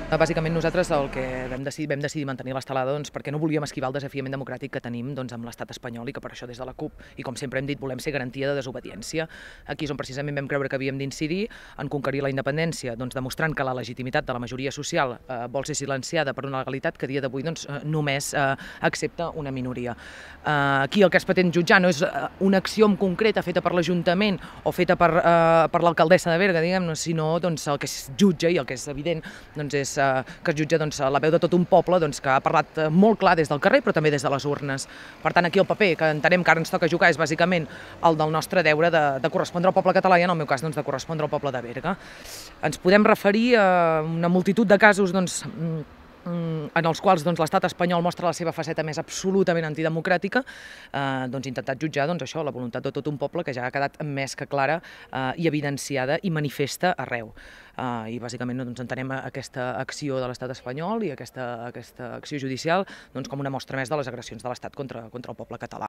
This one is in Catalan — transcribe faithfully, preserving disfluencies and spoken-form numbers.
Bàsicament nosaltres el que vam decidir, vam decidir mantenir l'estelada doncs, perquè no volíem esquivar el desafiament democràtic que tenim doncs, amb l'estat espanyol i que per això des de la CUP, i com sempre hem dit, volem ser garantia de desobediència. Aquí és on precisament vam creure que havíem d'incidir en conquerir la independència, doncs, demostrant que la legitimitat de la majoria social eh, vol ser silenciada per una legalitat que a dia d'avui doncs, eh, només eh, accepta una minoria. Eh, aquí el que es pretén jutjar no és eh, una acció en concreta feta per l'Ajuntament o feta per, eh, per l'alcaldessa de Berga, diguem, sinó doncs, el que es jutja i el que és evident doncs, és que es jutja doncs, la veu de tot un poble doncs, que ha parlat molt clar des del carrer però també des de les urnes. Per tant, aquí el paper que entenem que ara ens toca jugar és bàsicament el del nostre deure de, de correspondre al poble català i en el meu cas doncs, de correspondre al poble de Berga. Ens podem referir a una multitud de casos doncs, en els quals doncs, l'estat espanyol mostra la seva faceta més absolutament antidemocràtica, eh, doncs, intentat jutjar doncs, això, la voluntat de tot un poble que ja ha quedat més que clara eh, i evidenciada i manifesta arreu. Eh, I bàsicament doncs, entenem aquesta acció de l'estat espanyol i aquesta, aquesta acció judicial doncs, com una mostra més de les agressions de l'estat contra, contra el poble català.